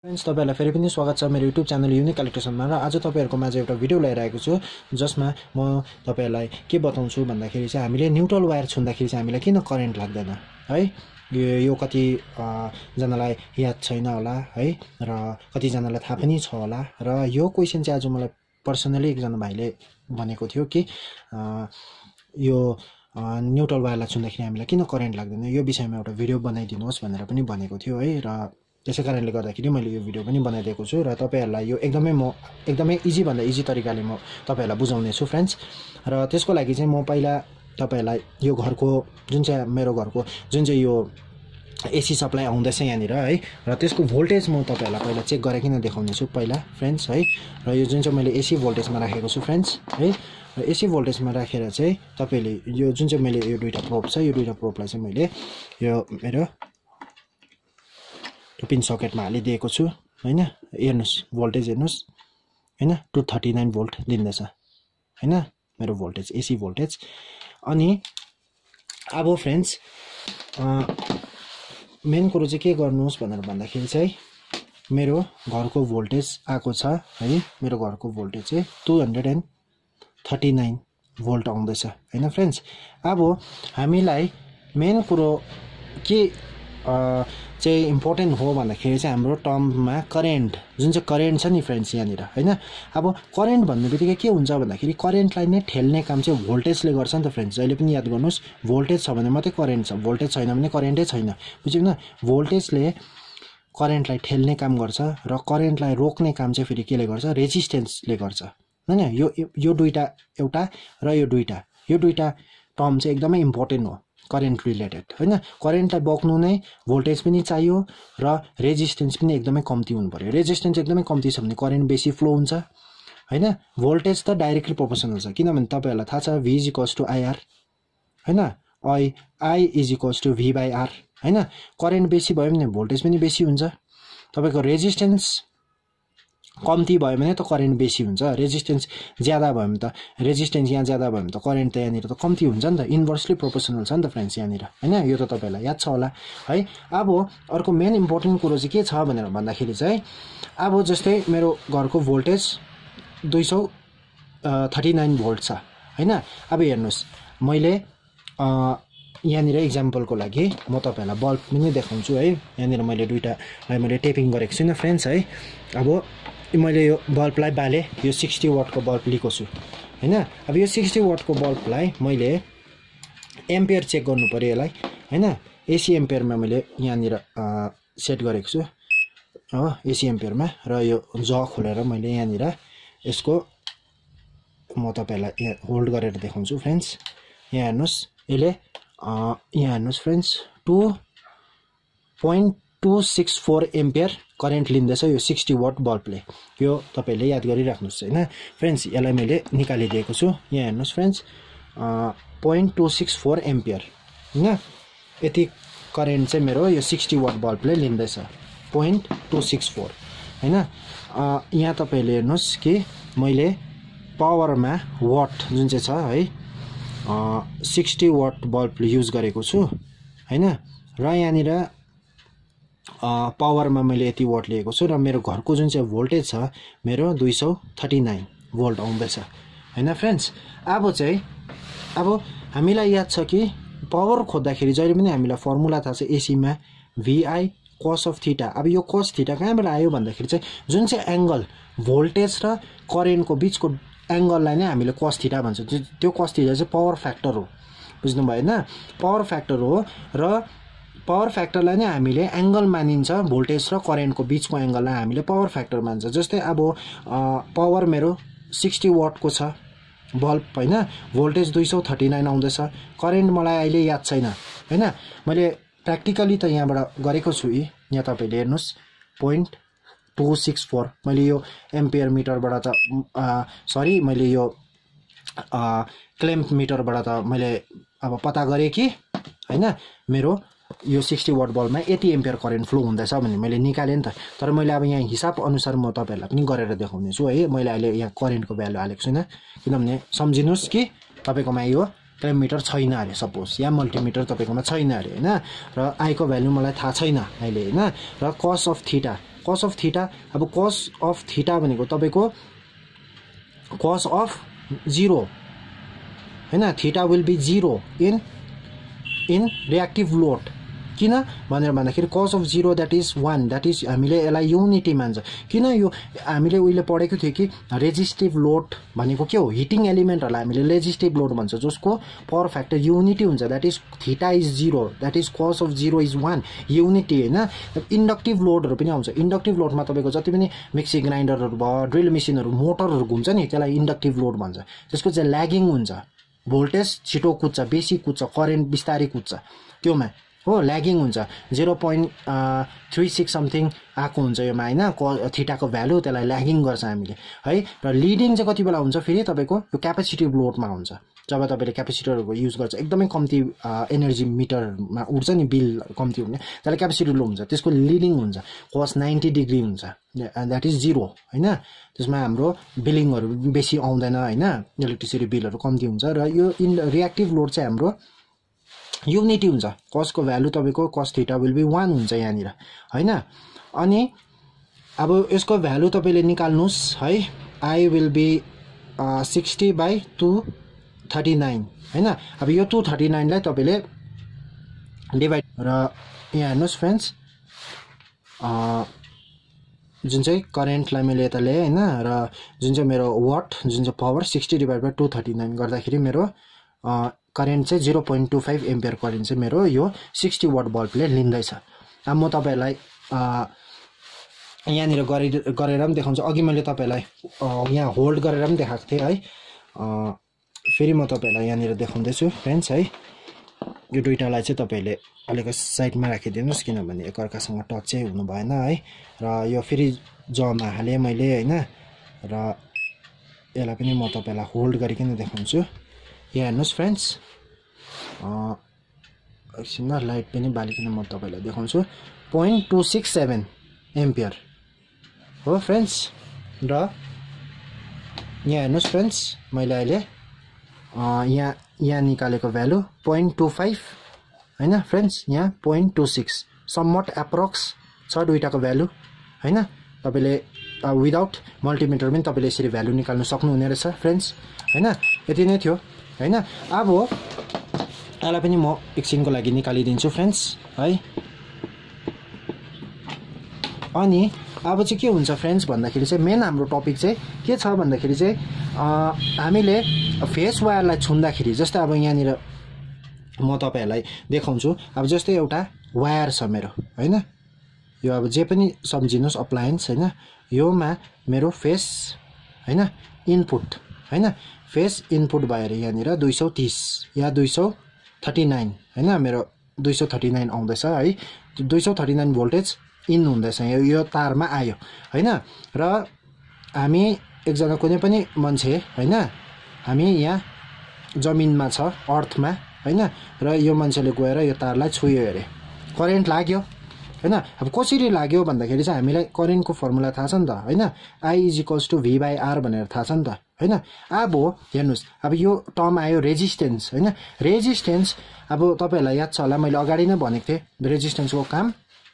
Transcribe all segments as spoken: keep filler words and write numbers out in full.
Friends तपाईहरुलाई फेरि पनि स्वागत छ मेरो युट्युब च्यानल युनिक कलेक्टेसनमा र आज तपाईहरुको माझ एउटा भिडियो लिएर आएको छु जसमा म तपाईहरुलाई के बताउँछु भन्दाखेरि चाहिँ हामीले न्यूट्रल वायर छुँदाखेरि चाहिँ हामीलाई किन करेन्ट लाग्दैन है यो कति जनालाई याद छैन होला है र कति जनालाई थाहा पनि छ होला र यो क्वेशन चाहिँ आज मलाई पर्सनली एकजना भाइले भनेको थियो कि यो न्यूट्रल वायरलाई छुँदाखेरि हामीलाई किन करेन्ट लाग्दैन यो विषयमा एउटा भिडियो बनाइदिनुहोस् भनेर पनि भनेको थियो है र त्यसै कारणले गर्दाखेरि मैले यो भिडियो पनि बनाइदिएको छु र तपाईहरुलाई यो एकदमै म एकदमै इजी भन्दा इजी तरिकाले म तपाईहरुलाई बुझाउने छु फ्रेन्ड्स र त्यसको लागि चाहिँ म पहिला तपाईहरुलाई यो घरको जुन चाहिँ मेरो घरको जुन चाहिँ यो एसी सप्लाई आउँदैछ यहाँनिर है र त्यसको भोल्टेज म तपाईहरुलाई पहिला चेक गरिकन देखाउने छु पहिला फ्रेन्ड्स है र यो जुन चाहिँ मैले एसी भोल्टेजमा राखेको छु फ्रेन्ड्स है र एसी भोल्टेजमा राखेर चाहिँ तपाईले यो जुन चाहिँ मैले यो दुईटा प्रोब छ यो दुईटा प्रोबलाई चाहिँ मैले यो मेरो पिन सकेटमा हालिदिएको छु हैन हेर्नुस् भोल्टेज हेर्नुस् हैन टू थर्टी नाइन भोल्ट दिँदैछ हैन मेरो भोल्टेज एसी भोल्टेज अनि अब फ्रेन्ड्स मेन कुरो चाहिँ के गर्नुस् भनेर भन्दाखेरि चाहिँ मेरो घरको भोल्टेज आएको छ है मेरो घरको भोल्टेज चाहिँ टू थर्टी नाइन भोल्ट आउँदैछ हैन फ्रेन्ड्स अब हामीलाई मेन कुरो के चाहिँ इम्पोर्टेन्ट हो भन्दाखेरि चाहिँ हाम्रो टर्ममा करेन्ट जुन चाहिँ करेन्ट छ नि फ्रेन्ड्स यहाँनिर हैन अब करेन्ट भन्नेबित्तिकै के हुन्छ भन्दाखेरि करेन्टलाई नै ठेल्ने काम चाहिँ भोल्टेजले गर्छ नि त फ्रेन्ड्स जहिले पनि याद गर्नुस् भोल्टेज छ भने मात्रै करेन्ट छ भोल्टेज छैन भने करेन्टै छैन बुझ्यौ न भोल्टेजले करेन्टलाई ठेल्ने काम गर्छ र करेन्टलाई रोक्ने काम चाहिँ फेरि केले गर्छ रेजिस्टेन्सले गर्छ हैन यो यो दुईटा एउटा र यो दुईटा यो दुईटा टर्म चाहिँ एकदमै इम्पोर्टेन्ट हो करेन्ट रिलेटेड हैन करेन्टलाई बोक्नु नै भोल्टेज पनि चाहियो र रेजिस्टेन्स पनि एकदमै कम्ती हुनु पर्यो रेजिस्टेन्स एकदमै कम्ती छ भने करेन्ट बेसी फ्लो हुन्छ हैन भोल्टेज त डाइरेक्टली प्रोपोर्सनल छ किनभने तपाईहरुलाई थाहा छ V is equals to I R हैन I I is equals to V by R हैन करेन्ट बेसी भयो भने भोल्टेज पनि बेसी हुन्छ तपाईको रेजिस्टेन्स कम्ती भयो भने त करेन्ट बेसी हुन्छ रेजिस्टेन्स ज्यादा भयो भने त रेजिस्टेन्स यहाँ ज्यादा भयो भने त करेन्ट त यहाँनिर त कम्ती हुन्छ नि त इन्भर्सली प्रोपोर्सनल छ नि त फ्रेन्ड्स यहाँनिर हैन यो त तपाईलाई याद छ होला है अब अर्को मेन इम्पोर्टेन्ट कुरो चाहिँ के छ भनेर भन्दाखेरि चाहिँ अब जस्तै मेरो घरको भोल्टेज दुई सौ थर्टी नाइन भोल्ट छ हैन अब हेर्नुस् मैले यहाँनिर एक्जाम्पलको लागि म तपाईहरुलाई बल्ब पनि देखाउँछु है यहाँनिर मैले दुईटालाई मैले टेपिङ गरेको छु नि फ्रेन्ड्स है अब मैले यो बल्बलाई बाले यो सिक्सटी वाटको बल्ब लिएको छु हैन अब यो सिक्सटी वाटको बल्बलाई मैले एम्पियर चेक गर्नु पर्यो यसलाई हैन एसी एम्पियरमा मैले यहाँनिर सेट गरेको छु हो एसी एम्पियरमा र यो ज खोलेर मैले यहाँनिर यसको म तपाईहरुलाई यहाँ होल्ड गरेर देखाउँछु फ्रेन्ड्स यहाँ हेर्नुस् यसले यहाँ हेर्नुस् friends two point two six four ampere current लिँदैछ यो सिक्सटी वाट बल्बले यो तपाईले याद गरिराख्नुस् हैन फ्रेन्ड्स यसलाई मैले निकालिदिएको छु यहाँ हेर्नुस् friends point two six four ampere हैन यति करेन्ट चाहिँ मेरो यो सिक्सटी वाट बल्बले लिँदैछ पोइन्ट टू सिक्स फोर हैन यहाँ तपाईले हेर्नुस् कि मैले पावरमा वाट जुन चाहिँ छ है सिक्सटी वाट बल्ब युज गरेको छु हैन र यहाँनिर पावरमा मैले यति वाट लिएको छु र मेरो घरको जुन चाहिँ भोल्टेज छ मेरो दुई सौ थर्टी नाइन भोल्ट आउँदैछ हैन फ्रेन्ड्स अब चाहिँ अब हामीलाई याद छ कि पावर खोज्दाखेरि जहिले पनि हामीलाई फर्मुला थाहा छ एसीमा VI cos अफ थीटा अब यो cos थीटा कहाँबाट आयो भन्दाखेरि चाहिँ जुन चाहिँ एंगल भोल्टेज र करेन्टको बीचको एंगललाई नै हामीले cos थीटा भन्छ त्यो cos थीटा चाहिँ पावर फ्याक्टर हो बुझ्नु भयो हैन पावर फ्याक्टर हो र पावर फ्याक्टरलाई नै हामीले एंगल मानिन्छ भोल्टेज र करेन्टको बीचको एंगललाई हामीले पावर फ्याक्टर मान्छ जस्तै अब पावर मेरो सिक्सटी वाटको छ बल्ब हैन भोल्टेज दुई सौ थर्टी नाइन आउँदैछ करेन्ट मलाई अहिले याद छैन हैन मैले प्र्याक्टिकली त यहाँबाट गरेको छु यहाँ तपाईले हेर्नुस् पोइन्ट टू सिक्स फोर मैले यो एम्पियर मिटरबाट त सरी मैले यो क्लेम्प मिटरबाट त मैले अब पत्ता गरे कि हैन मेरो यो सिक्सटी वाट बल्बमा यति एम्पियर करेन्ट फ्लो हुँदैछ भने मैले निकाले नि त तर मैले अब यहाँ हिसाब अनुसार म तपाईहरुलाई पनि गरेर देखाउने छु है मैले अहिले यहाँ करेन्टको भ्यालु हालेको छैन किनभने सम्झिनुस् कि तपाईकोमा यो क्लेम्प मिटर छैन अरे सपोज या मल्टिमिटर तपाईकोमा छैन अरे हैन र आई को भ्यालु मलाई थाहा छैन अहिले हैन र cos of theta cos of theta अब कस अफ थीटा भनेको तपाईको कस अफ जीरो हैन theta will be zero in in reactive load किन भनेर भन्दाखेरि cos of zero that is one that is हामीले यसलाई युनिटी मान्छ किन यो हामीले उहिले पढेको थियो कि रेजिस्टिभ लोड भनेको के हो हिटिङ एलिमेन्टहरुलाई हामीले रेजिस्टिभ लोड भन्छ जसको पावर फ्याक्टर युनिटी हुन्छ that is theta is zero that is cos of zero is one unity हैन इन्डक्टिभ लोडहरु पनि आउँछ इन्डक्टिभ लोडमा तपाईको जति पनि मिक्सी ग्राइन्डरहरु भयो ड्रिल मेसिनहरु मोटरहरु घुम्छ नि त्यसलाई इन्डक्टिभ लोड भन्छ त्यसको चाहिँ ल्यागिङ हुन्छ भोल्टेज छिटो कुद्छ बेसी कुद्छ करेन्ट बिस्तारै कुद्छ त्योमा हो ल्यागिङ हुन्छ zero point three six something आको हुन्छ योमा हैन थीटाको भ्यालु त्यसलाई ल्यागिङ गर्छ हामीले है र लिडिङ चाहिँ कति बेला हुन्छ फेरि तपाईको यो क्यापेसिटिभ लोडमा हुन्छ जब तपाईले क्यापेसिटरहरुको युज गर्छ एकदमै कम्ती एनर्जी मिटरमा उड्छ नि बिल कम्ती हुने त्यसलाई क्यापेसिटिभ लोड हुन्छ त्यसको लिडिङ हुन्छ cos नाइन्टी डिग्री हुन्छ दैट इज जीरो हैन त्यसमा हाम्रो बिलिङहरु बेसी आउँदैन हैन इलेक्ट्रिसिटी बिलहरु कम्ती हुन्छ र यो इन रिएक्टिभ लोड चाहिँ हाम्रो युनिटी हुन्छ कसको भ्यालु तपाईको cos थीटा विल बी वन हुन्छ यहाँनिर हैन अनि अब यसको भ्यालु तपाईले निकाल्नुस् है I will be sixty by two thirty nine हैन अब यो टू थर्टी नाइन लाई तपाईले डिभाइड र यहाँ हेर्नुस् फ्रेन्ड्स अ जुन चाहिँ करेन्टलाई मैले यता ल्याए हैन र जुन चाहिँ मेरो वाट जुन चाहिँ power sixty divide by two thirty nine गर्दाखेरि मेरो करेन्ट चाहिँ zero point two five ampere current चाहिँ मेरो यो सिक्सटी वाट बल्बले लिँदैछ अब म तपाईहरुलाई यहाँनिर गरेर पनि देखाउँछु अघि मैले तपाईहरुलाई यहाँ होल्ड गरेर पनि देखाएको थिए है फेरि म तपाईहरुलाई यहाँनिर देखाउँदै छु फ्रेन्ड्स है यो दुईटालाई चाहिँ तपाईले अलिकति साइडमा राखिदिनुस् किनभने एकअर्कासँग टच चाहिँ हुनु भएन है र यो फेरि जमा हाले मैले हैन र यसलाई पनि म तपाईलाई होल्ड गरिकन देखाउँछु यहाँ हेर्नुस् फ्रेन्ड्स एकछिन लाइट पनि बालिकन म तपाईलाई देखाउँछु point two six seven ampere हो फ्रेन्ड्स र यहाँ हेर्नुस् फ्रेन्ड्स मैले अहिले यहाँ यहाँ निकालेको भ्यालु पॉइंट टू फाइभ हैन फ्रेन्ड्स यहाँ point two six something approx छ दुईटाको भ्यालु हैन तपाईले विदाउट मल्टिमिटर पनि तपाईले यसरी भ्यालु निकाल्न सक्नुहुने रहेछ फ्रेन्ड्स हैन यति नै थियो हैन अब यसलाई पनि म एकछिनको लागि निकालिदिन्छु फ्रेन्ड्स है अनि अब चाहिँ के हुन्छ फ्रेन्ड्स भन्दाखेरि चाहिँ मेन हाम्रो टपिक चाहिँ के छ भन्दाखेरि चाहिँ हामीले फेस वायरलाई छुन्दाखेरि जस्तै अब यहाँनिर म तपाईहरुलाई देखाउँछु अब जस्तै एउटा वायर छ मेरो हैन यो अब जे पनि सम्झिनुस् अप्लायन्स हैन योमा मेरो फेस हैन इनपुट हैन फेस इनपुट भएर यहाँनिर दुई सौ तीस या दुई सौ थर्टी नाइन हैन मेरो दुई सौ थर्टी नाइन आउँदैछ है दुई सौ थर्टी नाइन भोल्टेज इन हुँदैछ यो यो तारमा आयो हैन र हामी एकजना कुनै पनि मान्छे हैन हामी यहाँ जमिनमा छ अर्थमा हैन र यो मान्छेले गएर यो तारलाई छुयो अरे करेन्ट लाग्यो हैन अब कसरी लाग्यो भन्दाखेरि चाहिँ हामीलाई करेन्टको फर्मुला थाहा छ नि त हैन I is equals to V by R भनेर थाहा छ नि त हैन अब हेर्नुस् अब यो टर्म आयो रेजिस्टेन्स हैन रेजिस्टेन्स अब तपाईहरुलाई याद छ होला मैले अगाडि नै भनेको थिए रेजिस्टेन्सको काम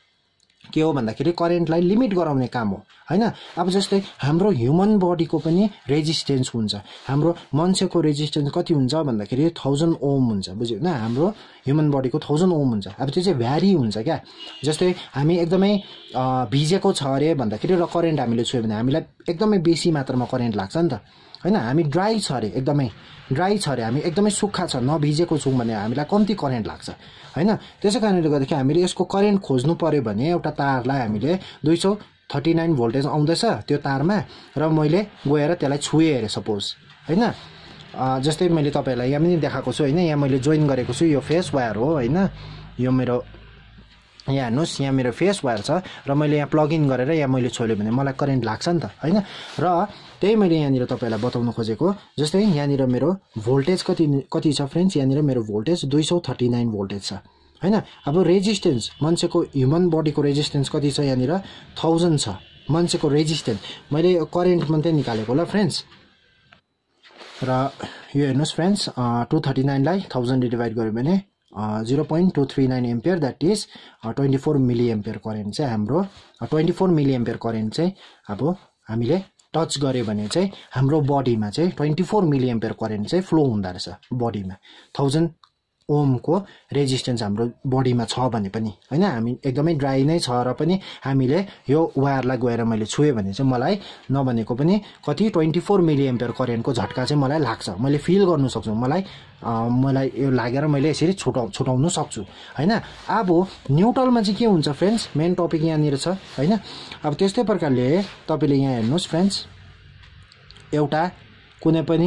के हो भन्दाखेरि करेन्टलाई लिमिट गराउने काम हो हैन अब जस्तै हाम्रो ह्युमन बडीको पनि रेजिस्टेन्स हुन्छ हाम्रो मान्छेको रेजिस्टेन्स कति हुन्छ भन्दाखेरि थाउजन्ड ओम हुन्छ बुझ्यो हैन हाम्रो ह्युमन बडीको थाउजन्ड ओम हुन्छ अब त्यो चाहिँ भ्यारी हुन्छ क्या जस्तै हामी एकदमै भिजेको छ अरे भन्दाखेरि र करेन्ट हामीले छुयो भने हामीलाई एकदमै बेसी मात्रामा करेन्ट लाग्छ नि त हैन हामी ड्राई छ अरे एकदमै ड्राई छ अरे हामी एकदमै सुक्खा छ नभिजेको छौं भने हामीलाई कम्ती करेन्ट लाग्छ हैन त्यसैकारणले गर्दाखेरि हामीले यसको करेन्ट खोज्नु पर्यो भने एउटा तारलाई हामीले दुई सौ थर्टी नाइन भोल्टेज आउँदैछ त्यो तारमा र मैले गएर त्यसलाई छुए अरे सपोज हैन जस्तै मैले तपाईहरुलाई यहाँ पनि देखाएको छु हैन यहाँ मैले जोइन गरेको छु यो फेस वायर हो हैन यो मेरो यहाँ हेर्नुस् यहाँ मेरो फेस वायर छ र मैले यहाँ प्लग इन गरेर यहाँ मैले छोल्यो भने मलाई करेन्ट लाग्छ नि त हैन र त्यही मैले यहाँनिर तपाईहरुलाई बताउन खोजेको जस्तै यहाँनिर मेरो भोल्टेज कति कति छ फ्रेन्ड्स यहाँनिर मेरो भोल्टेज दुई सौ थर्टी नाइन भोल्टेज छ हैन अब रेजिस्टेन्स मान्छेको ह्युमन बडीको रेजिस्टेन्स कति छ यहाँनिर थाउजन्ड छ मान्छेको रेजिस्टेन्स मैले करेन्ट मात्रै निकालेको होला फ्रेन्ड्स र यो हेर्नुस् फ्रेन्ड्स टू थर्टी नाइन लाई थाउजन्ड डिभाइड गर्यो भने zero point two three nine ampere that is twenty four milli ampere current चाहिँ हाम्रो twenty four milli ampere current चाहिँ अब हामीले टच गऱ्यो भने चाहिँ हाम्रो बडीमा चाहिँ twenty four milli ampere current चाहिँ फ्लो हुँदो रहेछ बडीमा थाउजन्ड ओमको रेजिस्टेन्स हाम्रो बडीमा छ भने पनि हैन हामी एकदमै ड्राई नै छ र पनि हामीले यो वायरलाई गएर मैले छुएँ भने चाहिँ मलाई नभनेको पनि कति ट्वेन्टी फोर मिली एम्पियर करेन्टको झट्का चाहिँ मलाई लाग्छ मैले फिल गर्नु सक्छु मलाई मलाई यो लागेर मैले यसरी छुटाउ छुटाउन सक्छु हैन अब न्युट्रलमा चाहिँ के हुन्छ फ्रेन्ड्स मेन टपिक यहाँनिर छ हैन अब त्यस्तै प्रकारले तपाईले यहाँ हेर्नुस् फ्रेन्ड्स एउटा कुनै पनि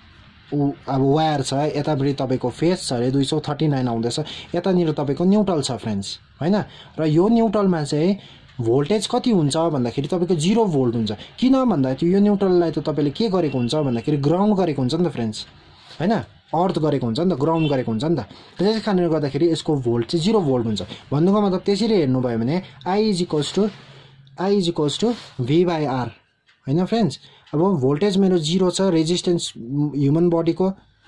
अब वायर छ यतापट्टि तपाईको फेस छ रे दुई सौ थर्टी नाइन आउँदैछ यतानिर तपाईको न्युट्रल छ फ्रेन्ड्स हैन र यो न्युट्रलमा चाहिँ भोल्टेज कति हुन्छ भन्दाखेरि तपाईको जीरो भोल्ट हुन्छ किन भन्दा यो न्युट्रललाई त तपाईले के गरेको हुन्छ भन्दाखेरि ग्राउन्ड गरेको हुन्छ नि त फ्रेन्ड्स हैन अर्थ गरेको हुन्छ नि त ग्राउन्ड गरेको हुन्छ नि त त्यसै कारणले गर्दाखेरि यसको भोल्ट चाहिँ जीरो भोल्ट हुन्छ भन्नुको मतलब त्यसरी हेर्नु भयो भने I is equals to I is equals to V by R हैन फ्रेन्ड्स अब भोल्टेज मेरो जीरो छ रेजिस्टेन्स ह्युमन बडीको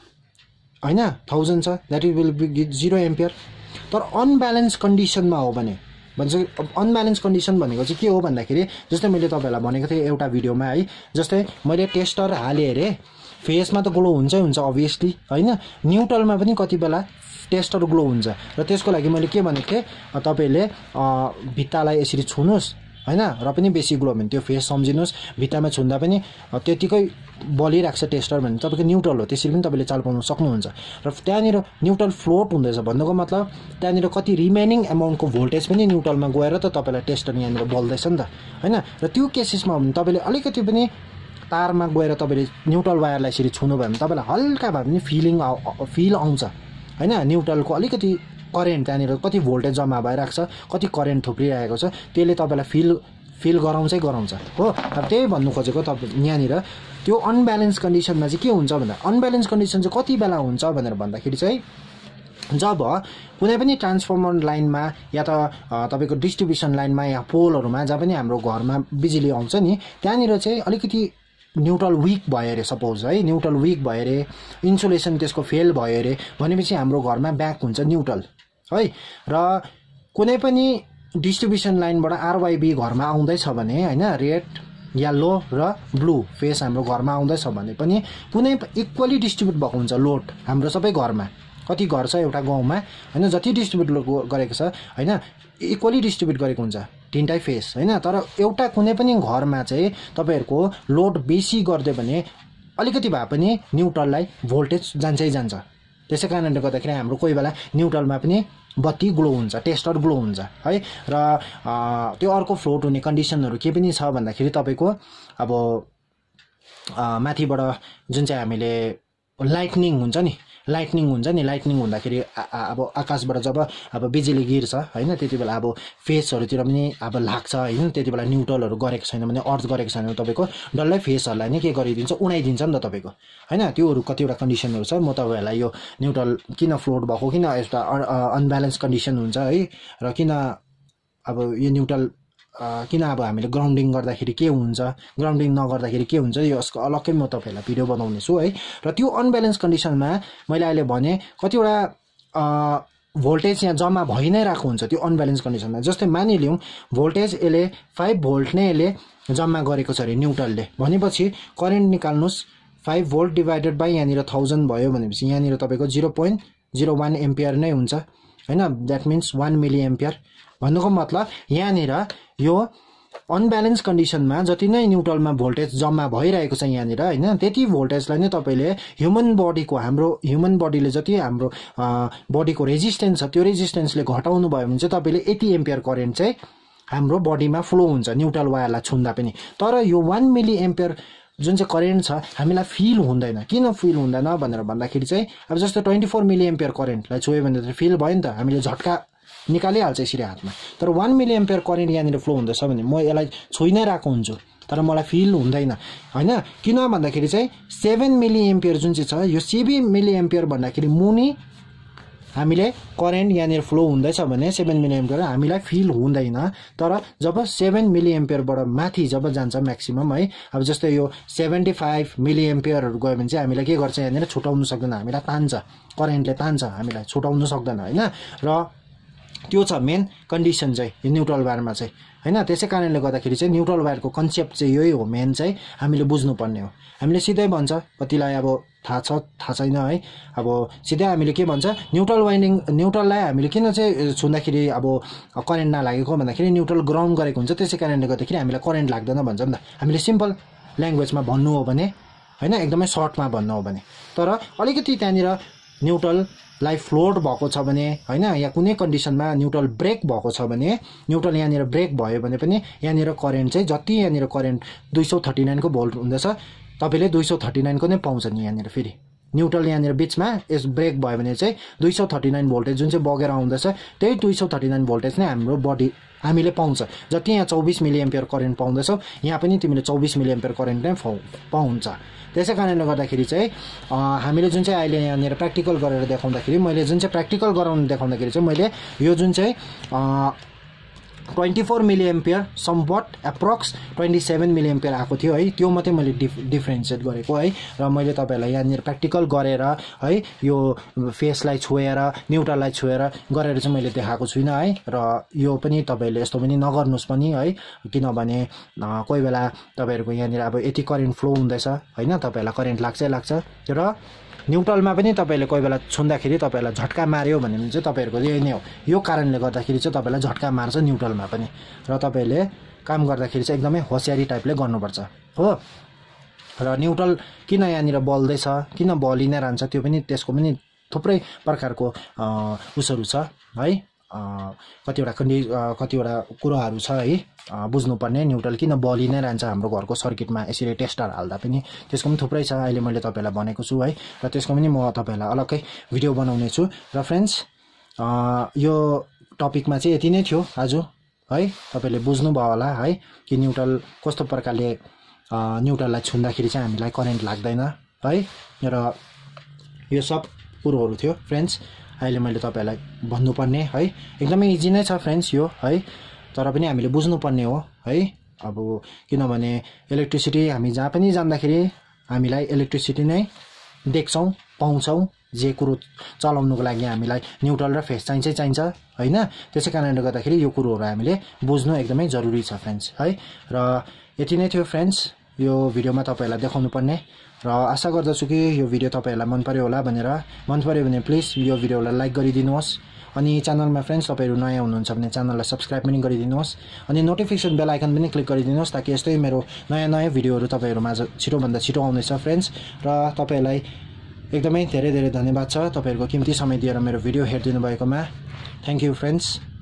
हैन थाउजन्ड छ that is will be zero ampere तर अनब्यालेन्स कन्डिसनमा हो भने भन्छ अनब्यालेन्स कन्डिसन भनेको चाहिँ के हो भन्दाखेरि जस्तै मैले तपाईहरुलाई भनेको थिएँ एउटा भिडियोमा है जस्तै मैले टेस्टर हाले हेरे फेसमा त ग्लो हुन्छै हुन्छ अभियसली हैन न्युट्रलमा पनि कति बेला टेस्टर ग्लो हुन्छ र त्यसको लागि मैले के भनेको थिएँ तपाईले भित्तालाई यसरी छुनुस् हैन र पनि बेसी ग्लो भने त्यो फेस सम्झिनुस् भित्तामा छुन्दा पनि त्यतिकै बलिराख्छ टेस्टर भने तपाईको न्युट्रल हो त्यसरी पनि तपाईले चाल पाउन सक्नुहुन्छ र त्यहाँनिर न्युट्रल फ्लोट हुँदैछ भन्नुको मतलब त्यहाँनिर कति रिमेनिङ अमाउन्टको भोल्टेज पनि न्युट्रलमा गएर त तपाईलाई टेस्टर यहाँनिर बल्दैछ नि त हैन र त्यो केसेसमा हो भने तपाईले अलिकति पनि तारमा गएर तपाईले न्युट्रल वायरलाई यसरी छुनु भयो भने तपाईलाई हल्का भए पनि फिलिङ फिल आउँछ हैन न्युट्रलको अलिकति करेन्ट त्यहाँनिर कति भोल्टेज जम्मा भइराख्छ कति करेन्ट थुप्रिरहेको छ त्यसले तपाईलाई फिल फिल गराउँछै गराउँछ हो अब त्यही भन्नु खोजेको तपाईँ यहाँनिर त्यो अनब्यालेन्स कन्डिसनमा चाहिँ के हुन्छ भन्दा अनब्यालेन्स कन्डिसन चाहिँ कति बेला हुन्छ भनेर भन्दाखेरि चाहिँ जब कुनै पनि ट्रान्सफर्मर लाइनमा या त तपाईको डिस्ट्रिब्युसन लाइनमा या पोलहरुमा जहाँ पनि हाम्रो घरमा बिजुली आउँछ नि त्यहाँनिर चाहिँ अलिकति न्युट्रल विक भयो रे सपोज है न्युट्रल विक भयो रे इन्सुलेसन त्यसको फेल भयो रे भनेपछि हाम्रो घरमा ब्याक हुन्छ न्युट्रल है र कुनै पनि डिस्ट्रिब्युसन लाइनबाट आरवाईबी घरमा आउँदैछ भने हैन रेड येलो र ब्लू फेस हाम्रो घरमा आउँदैछ भने पनि कुनै इक्वली डिस्ट्रिब्युट भएको हुन्छ लोड हाम्रो सबै घरमा कति घर छ एउटा गाउँमा हैन जति डिस्ट्रिब्युट गरेको छ हैन इक्वली डिस्ट्रिब्युट गरेको हुन्छ तीनटै फेस हैन तर एउटा कुनै पनि घरमा चाहिँ तपाईहरुको लोड बेसी गर्दै भने अलिकति भए पनि न्युट्रललाई भोल्टेज जान्छै जान्छ त्यसै कारणले गर्दाखेरि हाम्रो कोही बेला न्युट्रलमा पनि बत्ती ग्लो हुन्छ टेस्टर ग्लो हुन्छ है र त्यो अर्को फ्लोट हुने कन्डिसनहरु के पनि छ भन्दाखेरि तपाईको अब माथिबाट जुन चाहिँ हामीले लाइटनिङ हुन्छ नि लाइटनिङ हुन्छ नि लाइटनिङ हुँदाखेरि अब आकाशबाट जब अब बिजुली गिर्छ हैन त्यतिबेला अब फेसहरुतिर पनि अब लाग्छ हैन त्यतिबेला न्युट्रलहरु गरेको छैन भने अर्थ गरेको छैन भने तपाईको डल्लै फेसहरुलाई नै के गरिदिन्छ उडाइदिन्छ नि त तपाईको हैन त्योहरु कतिवटा कन्डिसनहरु छ म तपाईहरुलाई यो न्युट्रल किन फ्लोट भएको किन यस्ता अनब्यालेन्स कन्डिसन हुन्छ है र किन अब यो न्युट्रल किन अब हामीले ग्राउन्डिङ गर्दाखेरि के हुन्छ ग्राउन्डिङ नगर्दाखेरि के हुन्छ यसको अलग्गै म तपाईहरुलाई भिडियो बनाउने छु है र त्यो अनब्यालेन्स कन्डिसनमा मैले अहिले भने कतिवटा भोल्टेज यहाँ जम्मा भइ नै राखेको हुन्छ त्यो अनब्यालेन्स कन्डिसनमा जस्तै मानिलियौं भोल्टेज यसले फाइभ भोल्ट नै यसले जम्मा गरेको छ रे न्युट्रलले भनेपछि करेन्ट निकाल्नुस् फाइभ भोल्ट डिवाइडेड बाइ यहाँनिर थाउजन्ड भयो भनेपछि यहाँनिर तपाईको zero point zero one ampere नै हुन्छ हैन that means one milli ampere भन्नुको मतलब यहाँनिर यो अनब्यालेन्स कन्डिसनमा जति नै न्युट्रलमा भोल्टेज जम्मा भइरहेको छ यहाँनिर हैन त्यति भोल्टेजलाई नै तपाईले ह्युमन बडीको हाम्रो ह्युमन बडीले जति हाम्रो बडीको रेजिस्टेन्स छ त्यो रेजिस्टेन्सले घटाउनु भयो भने चाहिँ तपाईले एटी एम्पियर करेन्ट चाहिँ हाम्रो बडीमा फ्लो हुन्छ न्युट्रल वायरलाई छुन्दा पनि तर यो वान मिली एम्पियर जुन चाहिँ करेन्ट छ हामीलाई फिल हुँदैन किन फिल हुँदैन भनेर भन्दाखेरि चाहिँ अब जस्तो ट्वेन्टी फोर मिली एम्पियर करेन्टलाई छुयो भने त फिल भयो नि त हामीले झट्का निकालिहाल्छ यसरी हातमा तर वान मिली एम्पियर करेन्ट यहाँनिर फ्लो हुँदैछ भने म यसलाई छोइ नै राखेको हुन्छु तर मलाई फिल हुँदैन हैन किन भन्दाखेरि चाहिँ सेभेन मिली एम्पियर जुन चाहिँ छ यो सेभेन मिली एम्पियर भन्दाखेरि मुनि हामीले करेन्ट यहाँनिर फ्लो हुँदैछ भने सेभेन मिली एम्पियर हामीलाई फिल हुँदैन, तर जब सेभेन मिली एम्पियरबाट माथि जब जान्छ म्याक्सिमम है, अब जस्तै यो सेभेन्टी फाइभ मिली एम्पियरहरू गयो भने चाहिँ हामीलाई के गर्छ यहाँनिर छुटाउनु सक्दैन, हामीलाई तान्छ, करेन्टले तान्छ, हामीलाई छुटाउनु सक्दैन होइन। र त्यो छ मेन कन्डिसन चाहिँ यो न्युट्रल वायरमा चाहिँ होइन। त्यसै कारणले गर्दाखेरि चाहिँ न्युट्रल वायरको कन्सेप्ट चाहिँ यही हो मेन चाहिँ हामीले बुझ्नुपर्ने हो। हामीले सिधै भन्छ, कतिलाई अब थाहा छ थाहा छैन है, अब सिधै हामीले के भन्छ न्युट्रल वाइन्डिङ न्युट्रललाई हामीले किन चाहिँ छुँदाखेरि अब करेन्ट नलागेको भन्दाखेरि न्युट्रल ग्राउन्ड गरेको हुन्छ, त्यसै कारणले गर्दाखेरि हामीलाई करेन्ट लाग्दैन भन्छ नि त। हामीले सिम्पल ल्याङ्ग्वेजमा भन्नु हो भने होइन, एकदमै सर्टमा भन्नु हो भने। तर अलिकति त्यहाँनिर न्युट्रललाई फ्लोट भएको छ भने होइन, या कुनै कन्डिसनमा न्युट्रल ब्रेक भएको छ भने, न्युट्रल यहाँनिर ब्रेक भयो भने पनि यहाँनिर करेन्ट चाहिँ जति यहाँनिर करेन्ट दुई सौ थर्टी नाइनको भोल्ट हुँदैछ तपाईँले दुई सौ थर्टी नाइनको नै पाउँछ नि यहाँनिर। फेरि न्युट्रल यहाँनिर बिचमा यस ब्रेक भयो भने चाहिँ दुई सौ थर्टी नाइन भोल्टेज जुन चाहिँ बगेर आउँदैछ त्यही दुई सौ थर्टी नाइन भोल्टेज नै हाम्रो बडी हामीले पाउँछ। जति यहाँ चौबिस मिली एम्पियर करेन्ट पाउँदैछौ यहाँ पनि तिमीले चौबिस मिली एम्पियर करेन्ट नै पाउँछ। त्यसै कारणले गर्दाखेरि चाहिँ हामीले जुन चाहिँ अहिले यहाँनिर प्र्याक्टिकल गरेर देखाउँदाखेरि मैले जुन चाहिँ प्र्याक्टिकल गराउनु देखाउँदाखेरि चाहिँ मैले यो जुन चाहिँ twenty four milli ampere something approx twenty seven milli ampere आएको थियो है, त्यो मात्रै मैले डिफ डिफ्रेन्सिएट गरेको है। र मैले तपाईँहरूलाई यहाँनिर प्र्याक्टिकल गरेर है यो फेसलाई छोएर न्युट्रललाई छोएर गरेर चाहिँ मैले देखाएको छुइनँ है। र यो पनि तपाईँहरूले यस्तो पनि नगर्नुहोस् पनि है, किनभने कोही बेला तपाईँहरूको यहाँनिर अब यति करेन्ट फ्लो हुँदैछ होइन, तपाईँहरूलाई करेन्ट लाग्छै लाग्छ, र न्युट्रलमा पनि तपाईँले कोही बेला छुँदाखेरि तपाईँलाई झट्का मार्यो भने चाहिँ तपाईँहरूको यही नै हो। यो कारणले गर्दाखेरि चाहिँ तपाईँलाई झट्का मार्छ न्युट्रलमा पनि, र तपाईँले काम गर्दाखेरि चाहिँ एकदमै होसियारी टाइपले गर्नुपर्छ हो। र न्युट्रल किन यहाँनिर बल्दैछ, किन बलि नै रहन्छ, त्यो पनि त्यसको पनि थुप्रै प्रकारको उसहरू छ है, कतिवटा कन्डि कतिवटा कुराहरू छ है बुझ्नुपर्ने। न्युट्रल किन बलि नै रहन्छ हाम्रो घरको सर्किटमा यसरी टेस्टर हाल्दा पनि, त्यसको पनि थुप्रै छ, अहिले मैले तपाईँलाई भनेको छु है। र त्यसको पनि म तपाईँलाई अलग्गै भिडियो बनाउने छु। र फ्रेन्ड्स यो टपिकमा चाहिँ यति नै थियो आज है। तपाईँले बुझ्नुभयो होला है कि न्युट्रल कस्तो प्रकारले न्युट्रललाई छुँदाखेरि चाहिँ हामीलाई करेन्ट लाग्दैन है। र यो सब कुरोहरू थियो फ्रेन्ड्स अहिले मैले तपाईँलाई भन्नुपर्ने है। एकदमै इजी नै छ फ्रेन्ड्स यो है, तर पनि हामीले बुझ्नुपर्ने हो है। अब किनभने इलेक्ट्रिसिटी हामी जहाँ पनि जाँदाखेरि हामीलाई इलेक्ट्रिसिटी नै देख्छौँ पाउँछौँ, जे कुरो चलाउनुको लागि हामीलाई न्युट्रल र फेस चाहिन्छै चाहिन्छ होइन। त्यसै कारणले गर्दाखेरि यो कुरोहरू हामीले बुझ्नु एकदमै जरुरी छ फ्रेन्ड्स है। र यति नै थियो फ्रेन्ड्स यो भिडियोमा तपाईँहरूलाई देखाउनु पर्ने, र आशा गर्दछु कि यो भिडियो तपाईँहरूलाई मन पर्यो होला भनेर। मन पर्यो भने प्लिज यो भिडियोलाई लाइक गरिदिनुहोस्, अनि च्यानलमा फ्रेन्ड्स तपाईँहरू नयाँ हुनुहुन्छ भने च्यानललाई सब्सक्राइब पनि गरिदिनुहोस्, अनि नोटिफिकेसन बेल आइकन पनि क्लिक गरिदिनुहोस्, ताकि यस्तै मेरो नयाँ नयाँ भिडियोहरू तपाईँहरूमा छिटोभन्दा छिटो आउनेछ फ्रेन्ड्स। र तपाईँहरूलाई एकदमै धेरै धेरै धन्यवाद छ तपाईँहरूको कीमती समय दिएर मेरो भिडियो हेरिदिनु भएकोमा। Thank you friends.